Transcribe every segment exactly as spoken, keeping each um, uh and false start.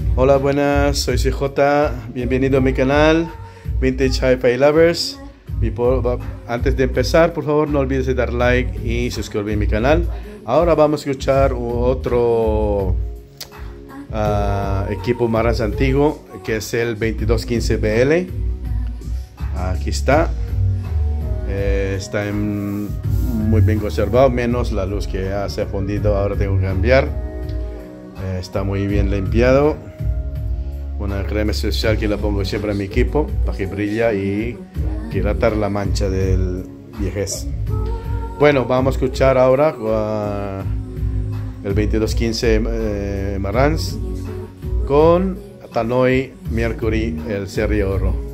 Hola, buenas, soy C J, bienvenido a mi canal Vintage Hi-Fi Lovers. Antes de empezar, por favor, no olvides de dar like y suscribir a mi canal. Ahora vamos a escuchar otro uh, equipo Marantz antiguo, que es el veintidós quince B L. Aquí está. Eh, está en, muy bien conservado, menos la luz que ya se ha fundido, ahora tengo que cambiar. Eh, está muy bien limpiado. Una crema especial que la pongo siempre en mi equipo para que brilla y tratar la mancha del viejez. Bueno, vamos a escuchar ahora uh, el veintidós quince eh, Marantz con Tannoy Mercury, el serie oro.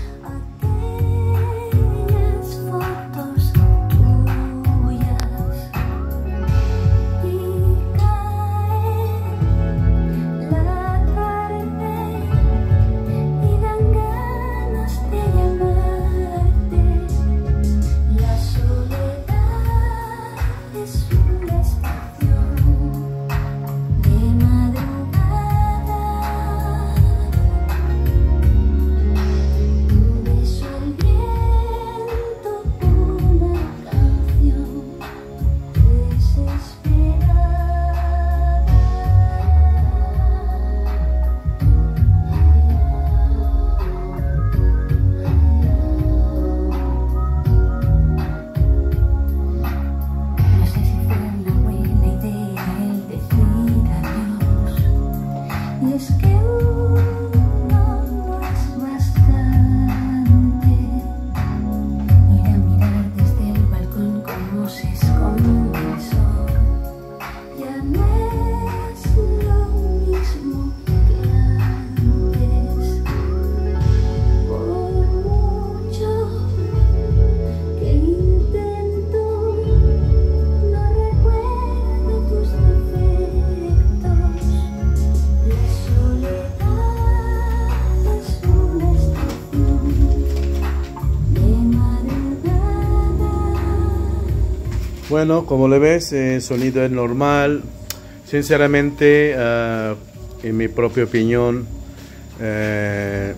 Bueno, como le ves, el sonido es normal. Sinceramente, uh, en mi propia opinión, eh,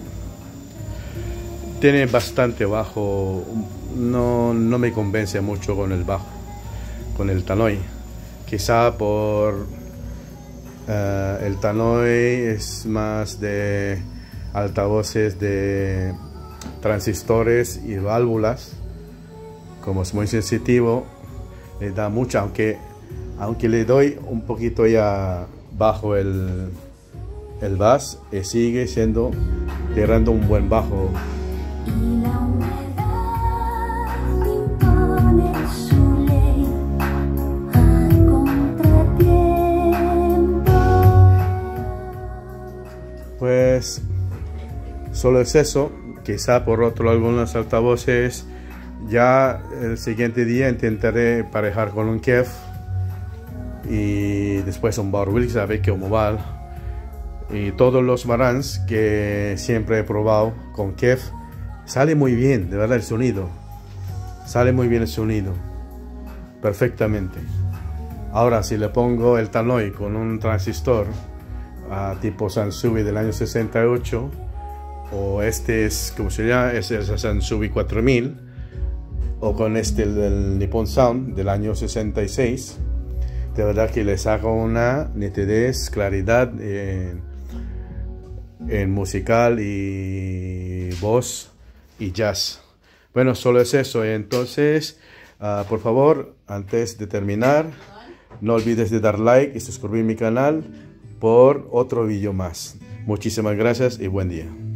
tiene bastante bajo. No, no me convence mucho con el bajo, con el Tannoy. Quizá por uh, el Tannoy es más de altavoces de transistores y válvulas. Como es muy sensitivo, le da mucho, aunque, aunque le doy un poquito ya bajo el, el bass, y sigue siendo, tirando un buen bajo. Pues solo es eso. Quizá por otro algunos altavoces. Ya el siguiente día intentaré parejar con un Kef y después un Bauer Wilkes a ver cómo va. Y todos los Marantz que siempre he probado con Kef, sale muy bien, de verdad el sonido. Sale muy bien el sonido, perfectamente. Ahora si le pongo el Tannoy con un transistor uh, tipo Sansui del año sesenta y ocho, o este es, como se llama, es el Sansui cuatro mil, o con este del Nippon Sound del año sesenta y seis, de verdad que le saco una nitidez, claridad en, en musical y voz y jazz. Bueno, solo es eso. Entonces, uh, por favor, antes de terminar, no olvides de dar like y suscribir mi canal por otro vídeo más. Muchísimas gracias y buen día.